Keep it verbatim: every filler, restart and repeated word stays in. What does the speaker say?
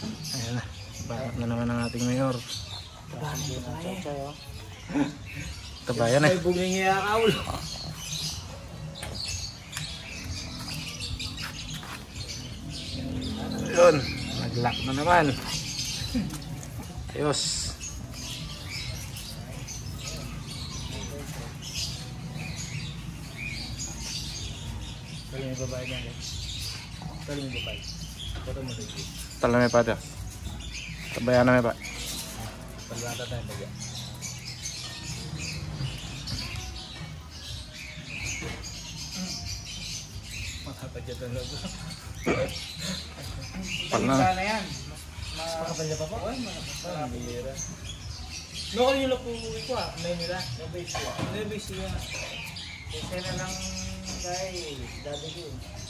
Ayan na. Bangat na naman ang ating mayor. Tabayan eh. Yun. Nag-lock na naman. Ayos. Talo may babae dyan eh. Talo may babae. Talo mo dito. Talo may pa ito. Tabayan na may pa. Pagwata tayo bagay. Makapadya talaga. Pag na. Sana yan. Makapadya pa po? Oo, makapagpapalira. No, kung yung lapo ko ah. May nila. May base ko. May base ko yan. Kasi na lang guys. Dati ko.